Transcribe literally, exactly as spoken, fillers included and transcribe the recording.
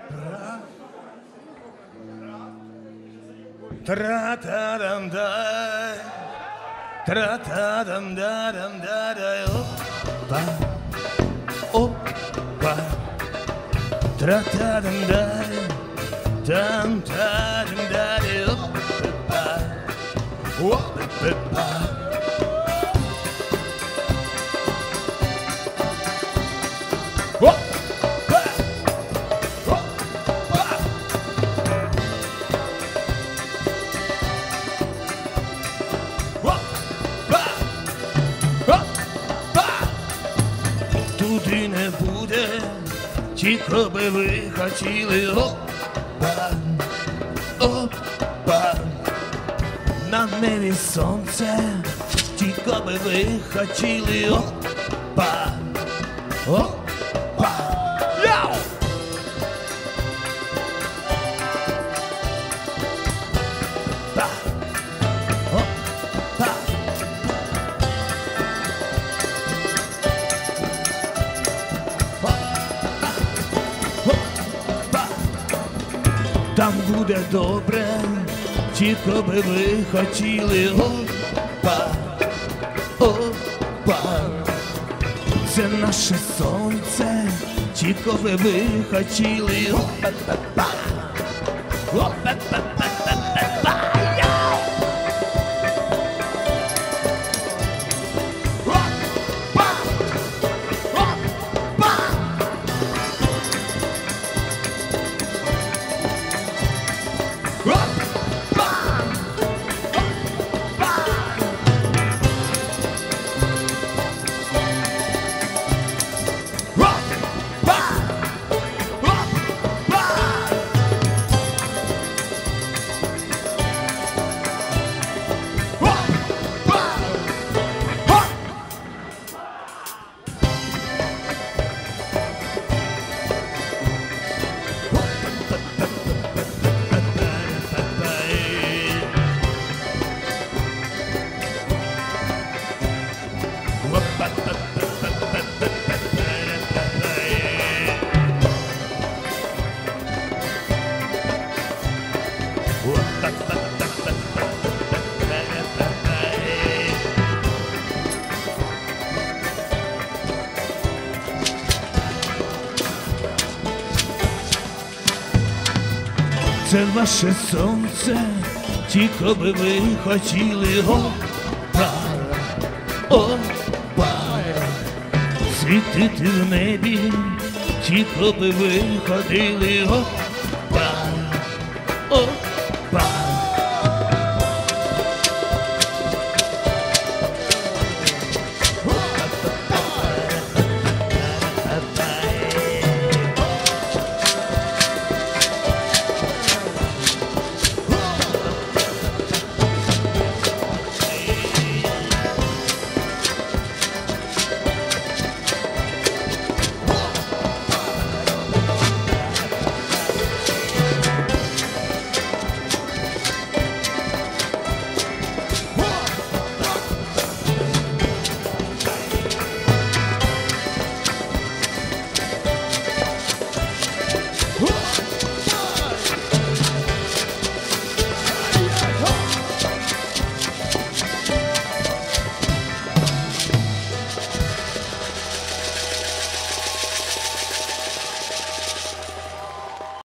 Тра-та-дам-дай, тра-та-дам-да-дам-да-дай, опа, опа, тра-та-дам-дай, там-та-дам-дай, опа, опа. Туди не буде, тільки би ви хотіли, опа, опа, на небі сонце, тільки би ви хотіли, опа, опа, яу! Па, опа. Там буде добре, тільки би ви хотіли, опа, опа. Це наше сонце, тільки би ви хотіли, опа-па-па, опа-па-па-па-па-па. Це ваше сонце, тільки би ви хотіли, опа, опа, світити в небі, тільки би ви ходили, опа, опа.